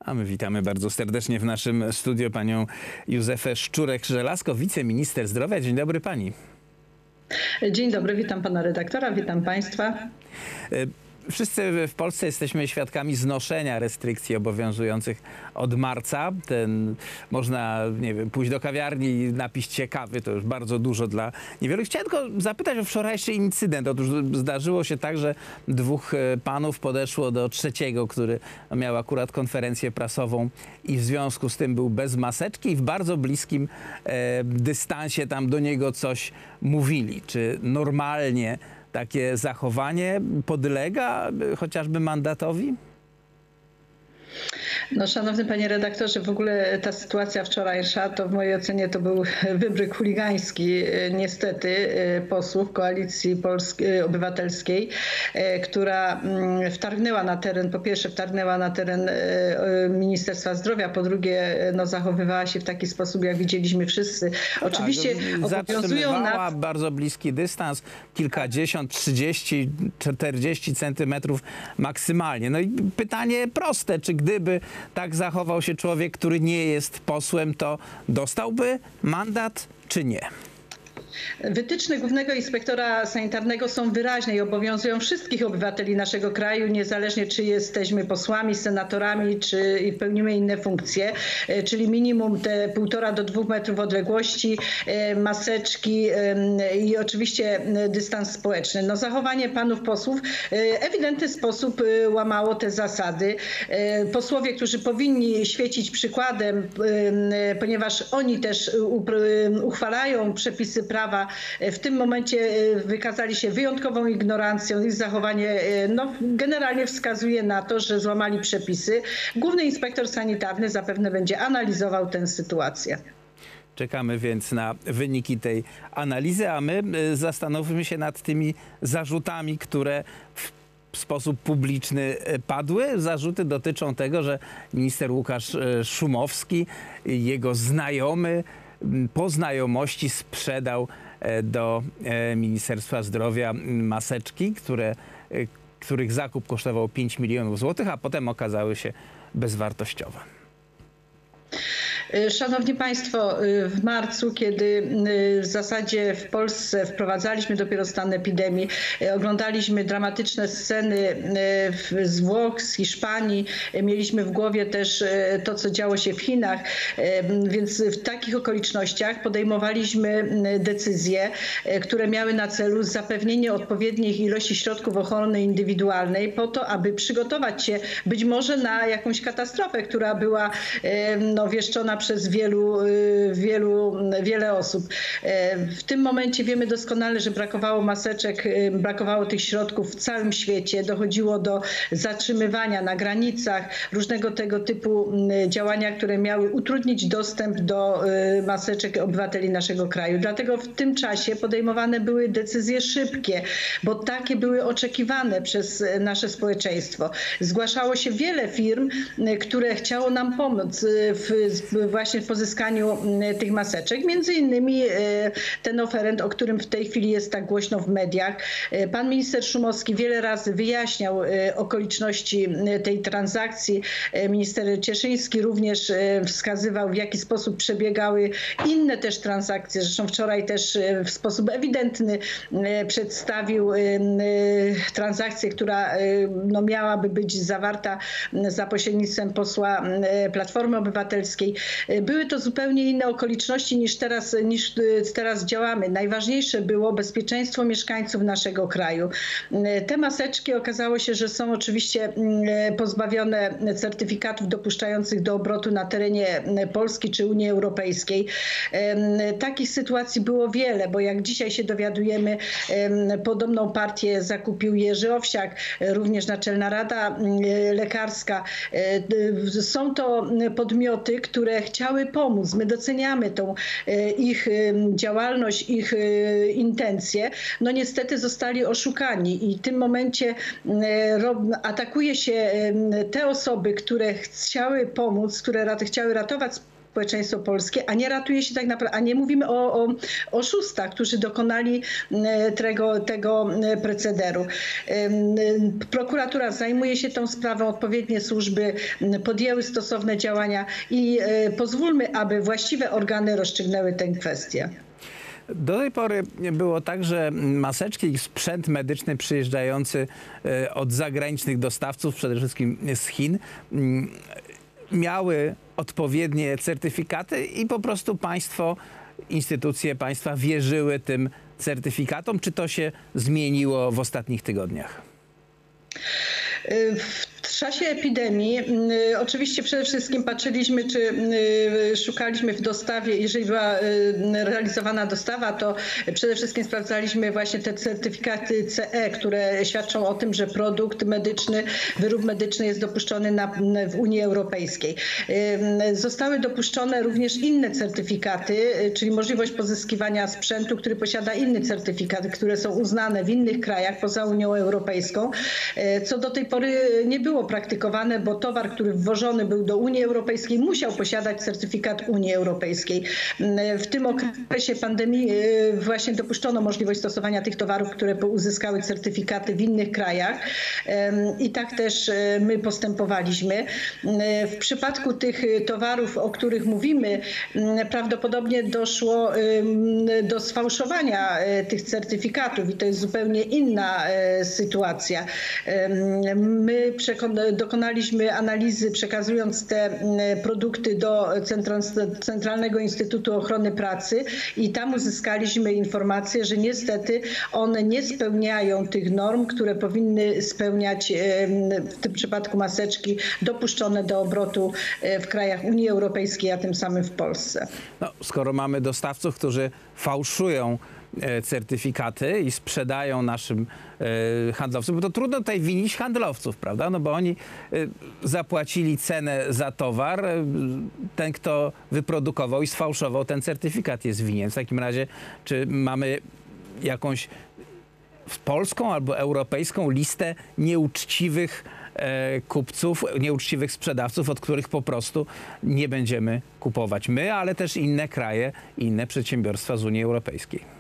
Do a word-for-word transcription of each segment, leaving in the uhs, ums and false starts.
A my witamy bardzo serdecznie w naszym studiu panią Józefę Szczurek-Żelazko, wiceminister zdrowia. Dzień dobry pani. Dzień dobry, witam pana redaktora, witam państwa. Wszyscy w Polsce jesteśmy świadkami znoszenia restrykcji obowiązujących od marca. Ten, można, nie wiem, pójść do kawiarni i napić się kawy, to już bardzo dużo dla niewielu. Chciałem tylko zapytać o wczorajszy incydent. Otóż zdarzyło się tak, że dwóch panów podeszło do trzeciego, który miał akurat konferencję prasową i w związku z tym był bez maseczki i w bardzo bliskim e, dystansie tam do niego coś mówili. Czy normalnie takie zachowanie podlega chociażby mandatowi? No, szanowny panie redaktorze, w ogóle ta sytuacja wczorajsza to w mojej ocenie to był wybryk chuligański niestety posłów Koalicji Polskiej, Obywatelskiej, która wtargnęła na teren, po pierwsze wtargnęła na teren Ministerstwa Zdrowia, po drugie no, zachowywała się w taki sposób, jak widzieliśmy wszyscy. No Oczywiście tak, obowiązują na... bardzo bliski dystans, kilkadziesiąt, trzydzieści, czterdzieści centymetrów maksymalnie. No i pytanie proste, czy gdyby tak zachował się człowiek, który nie jest posłem, to dostałby mandat, czy nie? Wytyczne Głównego Inspektora Sanitarnego są wyraźne i obowiązują wszystkich obywateli naszego kraju, niezależnie czy jesteśmy posłami, senatorami, czy pełnimy inne funkcje, czyli minimum te półtora do dwóch metrów odległości, maseczki i oczywiście dystans społeczny. No, zachowanie panów posłów w ewidentny sposób łamało te zasady. Posłowie, którzy powinni świecić przykładem, ponieważ oni też uchwalają przepisy prawa, w tym momencie wykazali się wyjątkową ignorancją. Ich zachowanie no, generalnie wskazuje na to, że złamali przepisy. Główny Inspektor Sanitarny zapewne będzie analizował tę sytuację. Czekamy więc na wyniki tej analizy, a my zastanówmy się nad tymi zarzutami, które w sposób publiczny padły. Zarzuty dotyczą tego, że minister Łukasz Szumowski, jego znajomy, po znajomości sprzedał do Ministerstwa Zdrowia maseczki, które, których zakup kosztował pięć milionów złotych, a potem okazały się bezwartościowe. Szanowni Państwo, w marcu, kiedy w zasadzie w Polsce wprowadzaliśmy dopiero stan epidemii, oglądaliśmy dramatyczne sceny z Włoch, z Hiszpanii, mieliśmy w głowie też to, co działo się w Chinach, więc w takich okolicznościach podejmowaliśmy decyzje, które miały na celu zapewnienie odpowiednich ilości środków ochrony indywidualnej po to, aby przygotować się być może na jakąś katastrofę, która była no, wieszczona przez wielu, wielu, wiele osób. W tym momencie wiemy doskonale, że brakowało maseczek, brakowało tych środków w całym świecie. Dochodziło do zatrzymywania na granicach, różnego tego typu działania, które miały utrudnić dostęp do maseczek obywateli naszego kraju. Dlatego w tym czasie podejmowane były decyzje szybkie, bo takie były oczekiwane przez nasze społeczeństwo. Zgłaszało się wiele firm, które chciało nam pomóc w, właśnie w pozyskaniu tych maseczek. Między innymi ten oferent, o którym w tej chwili jest tak głośno w mediach. Pan minister Szumowski wiele razy wyjaśniał okoliczności tej transakcji. Minister Cieszyński również wskazywał, w jaki sposób przebiegały inne też transakcje. Zresztą wczoraj też w sposób ewidentny przedstawił transakcję, która no, miałaby być zawarta za pośrednictwem posła Platformy Obywatelskiej. Były to zupełnie inne okoliczności niż teraz, niż teraz działamy. Najważniejsze było bezpieczeństwo mieszkańców naszego kraju. Te maseczki okazało się, że są oczywiście pozbawione certyfikatów dopuszczających do obrotu na terenie Polski czy Unii Europejskiej. Takich sytuacji było wiele, bo jak dzisiaj się dowiadujemy, podobną partię zakupił Jerzy Owsiak, również Naczelna Rada Lekarska. Są to podmioty, które chciały pomóc. My doceniamy tą ich działalność, ich intencje. No niestety zostali oszukani i w tym momencie atakuje się te osoby, które chciały pomóc, które chciały ratować społeczeństwo polskie, a nie ratuje się tak naprawdę, a nie mówimy o, o oszustach, którzy dokonali tego, tego precederu. Prokuratura zajmuje się tą sprawą, odpowiednie służby podjęły stosowne działania i pozwólmy, aby właściwe organy rozstrzygnęły tę kwestię. Do tej pory było tak, że maseczki i sprzęt medyczny przyjeżdżający od zagranicznych dostawców, przede wszystkim z Chin, miały odpowiednie certyfikaty i po prostu państwo, instytucje państwa wierzyły tym certyfikatom. Czy to się zmieniło w ostatnich tygodniach? W czasie epidemii y, oczywiście przede wszystkim patrzyliśmy, czy y, szukaliśmy w dostawie, jeżeli była y, realizowana dostawa, to przede wszystkim sprawdzaliśmy właśnie te certyfikaty C E, które świadczą o tym, że produkt medyczny, wyrób medyczny jest dopuszczony na, w Unii Europejskiej. Y, zostały dopuszczone również inne certyfikaty, y, czyli możliwość pozyskiwania sprzętu, który posiada inny certyfikat, które są uznane w innych krajach poza Unią Europejską, y, co do tej pory nie było praktykowane, bo towar, który wwożony był do Unii Europejskiej, musiał posiadać certyfikat Unii Europejskiej. W tym okresie pandemii właśnie dopuszczono możliwość stosowania tych towarów, które uzyskały certyfikaty w innych krajach i tak też my postępowaliśmy. W przypadku tych towarów, o których mówimy, prawdopodobnie doszło do sfałszowania tych certyfikatów i to jest zupełnie inna sytuacja. My dokonaliśmy analizy, przekazując te produkty do Centralnego Instytutu Ochrony Pracy i tam uzyskaliśmy informację, że niestety one nie spełniają tych norm, które powinny spełniać w tym przypadku maseczki dopuszczone do obrotu w krajach Unii Europejskiej, a tym samym w Polsce. No, skoro mamy dostawców, którzy fałszują certyfikaty i sprzedają naszym e, handlowcom, bo to trudno tutaj winić handlowców, prawda? No bo oni e, zapłacili cenę za towar, e, ten, kto wyprodukował i sfałszował ten certyfikat, jest winien. W takim razie, czy mamy jakąś polską albo europejską listę nieuczciwych e, kupców, nieuczciwych sprzedawców, od których po prostu nie będziemy kupować my, ale też inne kraje, inne przedsiębiorstwa z Unii Europejskiej?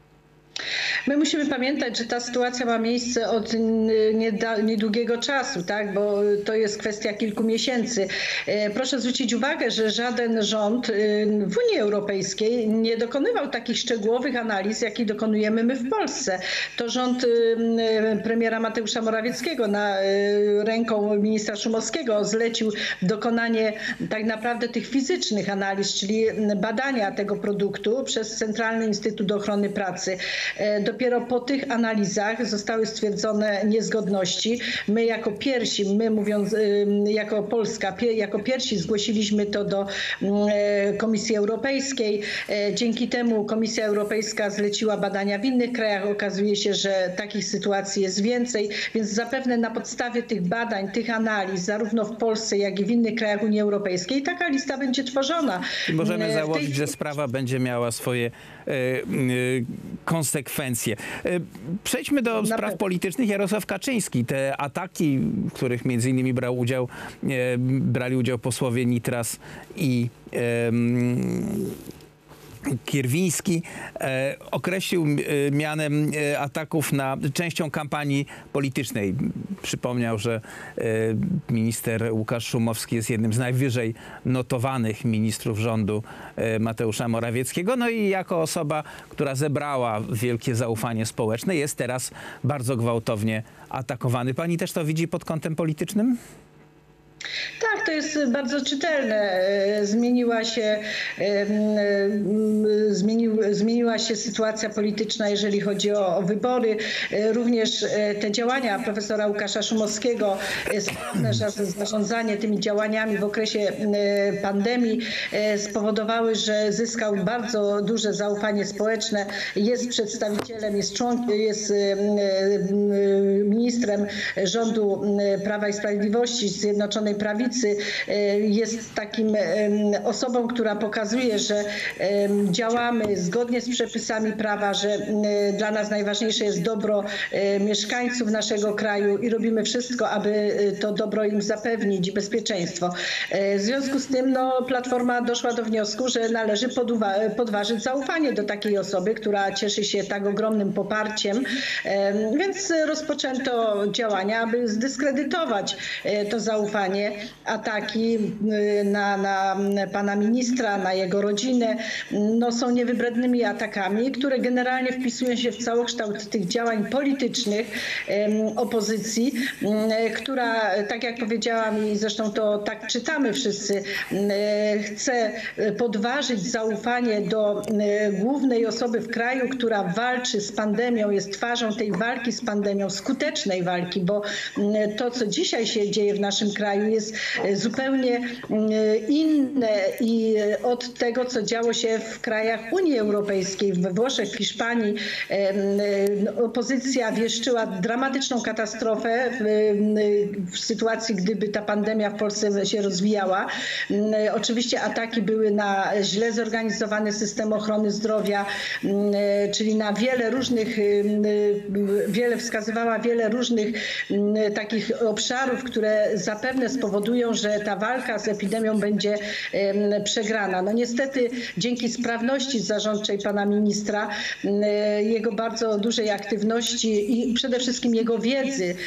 My musimy pamiętać, że ta sytuacja ma miejsce od niedługiego czasu, tak? Bo to jest kwestia kilku miesięcy. Proszę zwrócić uwagę, że żaden rząd w Unii Europejskiej nie dokonywał takich szczegółowych analiz, jakich dokonujemy my w Polsce. To rząd premiera Mateusza Morawieckiego na ręką ministra Szumowskiego zlecił dokonanie tak naprawdę tych fizycznych analiz, czyli badania tego produktu przez Centralny Instytut Ochrony Pracy. Dopiero po tych analizach zostały stwierdzone niezgodności. My jako pierwsi, my mówiąc jako Polska, jako pierwsi zgłosiliśmy to do Komisji Europejskiej. Dzięki temu Komisja Europejska zleciła badania w innych krajach. Okazuje się, że takich sytuacji jest więcej, więc zapewne na podstawie tych badań, tych analiz, zarówno w Polsce, jak i w innych krajach Unii Europejskiej, taka lista będzie tworzona. I możemy założyć, tej... że sprawa będzie miała swoje e, e, konsekwencje. Przejdźmy do spraw politycznych. Jarosław Kaczyński. Te ataki, w których między innymi brał udział, brali udział posłowie Nitras i Kierwiński, e, określił e, mianem e, ataków na częścią kampanii politycznej. Przypomniał, że e, minister Łukasz Szumowski jest jednym z najwyżej notowanych ministrów rządu e, Mateusza Morawieckiego. No i jako osoba, która zebrała wielkie zaufanie społeczne, jest teraz bardzo gwałtownie atakowany. Pani też to widzi pod kątem politycznym? Tak, to jest bardzo czytelne. Zmieniła się, zmienił, zmieniła się sytuacja polityczna, jeżeli chodzi o, o wybory. Również te działania profesora Łukasza Szumowskiego, sprawne zarządzanie tymi działaniami w okresie pandemii spowodowały, że zyskał bardzo duże zaufanie społeczne. Jest przedstawicielem, jest członkiem, jest ministrem rządu Prawa i Sprawiedliwości, Zjednoczonej Prawicy. prawicy jest takim osobą, która pokazuje, że działamy zgodnie z przepisami prawa, że dla nas najważniejsze jest dobro mieszkańców naszego kraju i robimy wszystko, aby to dobro im zapewnić i bezpieczeństwo. W związku z tym no, Platforma doszła do wniosku, że należy podważyć zaufanie do takiej osoby, która cieszy się tak ogromnym poparciem, więc rozpoczęto działania, aby zdyskredytować to zaufanie. Ataki na, na pana ministra, na jego rodzinę no, są niewybrednymi atakami, które generalnie wpisują się w całokształt tych działań politycznych opozycji, która, tak jak powiedziałam i zresztą to tak czytamy wszyscy, chce podważyć zaufanie do głównej osoby w kraju, która walczy z pandemią, jest twarzą tej walki z pandemią, skutecznej walki, bo to, co dzisiaj się dzieje w naszym kraju, jest zupełnie inne i od tego, co działo się w krajach Unii Europejskiej, we Włoszech, w Hiszpanii. Opozycja wieszczyła dramatyczną katastrofę w, w sytuacji, gdyby ta pandemia w Polsce się rozwijała. Oczywiście ataki były na źle zorganizowany system ochrony zdrowia, czyli na wiele różnych, wiele wskazywała wiele różnych takich obszarów, które zapewne spowodują, że ta walka z epidemią będzie przegrana. No niestety dzięki sprawności zarządczej pana ministra, jego bardzo dużej aktywności i przede wszystkim jego wiedzy,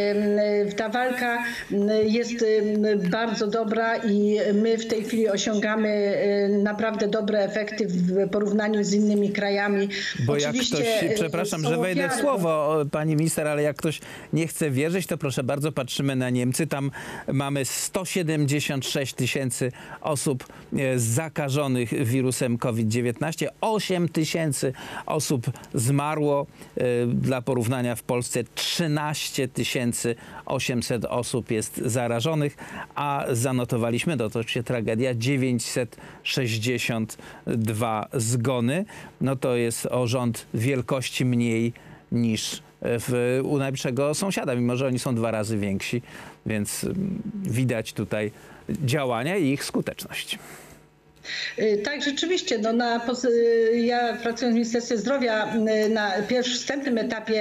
ta walka jest bardzo dobra i my w tej chwili osiągamy naprawdę dobre efekty w porównaniu z innymi krajami. Bo Oczywiście jak ktoś, przepraszam, że wejdę w słowo, pani minister, ale jak ktoś nie chce wierzyć, to proszę bardzo, patrzymy na Niemcy. Tam mamy sto siedemdziesiąt sześć tysięcy osób zakażonych wirusem COVID dziewiętnaście. osiem tysięcy osób zmarło. Dla porównania w Polsce trzynaście tysięcy osiemset osób jest zarażonych, a zanotowaliśmy, no to się tragedia, dziewięćset sześćdziesiąt dwa zgony. No to jest o rząd wielkości mniej niż w, u najbliższego sąsiada, mimo że oni są dwa razy więksi, więc widać tutaj działania i ich skuteczność. Tak, rzeczywiście. No na, ja pracując w Ministerstwie Zdrowia na pierwszym wstępnym etapie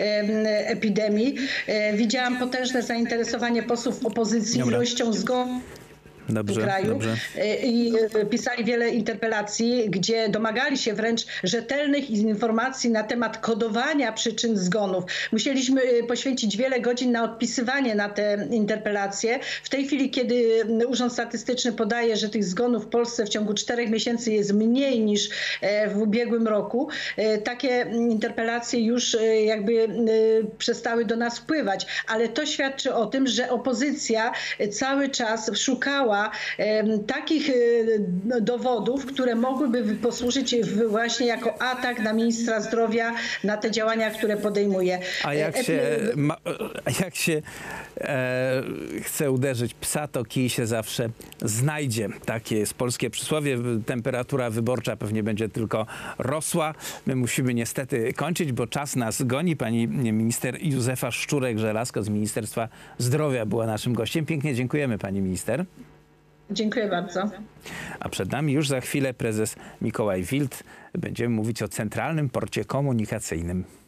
epidemii widziałam potężne zainteresowanie posłów opozycji Dobra. ilością zgonów. Dobrze, w kraju dobrze. I pisali wiele interpelacji, gdzie domagali się wręcz rzetelnych informacji na temat kodowania przyczyn zgonów. Musieliśmy poświęcić wiele godzin na odpisywanie na te interpelacje. W tej chwili, kiedy Urząd Statystyczny podaje, że tych zgonów w Polsce w ciągu czterech miesięcy jest mniej niż w ubiegłym roku, takie interpelacje już jakby przestały do nas wpływać. Ale to świadczy o tym, że opozycja cały czas szukała takich dowodów, które mogłyby posłużyć właśnie jako atak na ministra zdrowia, na te działania, które podejmuje. A jak się, ma, jak się e, chce uderzyć psa, to kij się zawsze znajdzie. Takie jest polskie przysłowie. Temperatura wyborcza pewnie będzie tylko rosła. My musimy niestety kończyć, bo czas nas goni. Pani minister Józefa Szczurek-Żelazko z Ministerstwa Zdrowia była naszym gościem. Pięknie dziękujemy, pani minister. Dziękuję bardzo. A przed nami już za chwilę prezes Mikołaj Wild. Będziemy mówić o Centralnym Porcie Komunikacyjnym.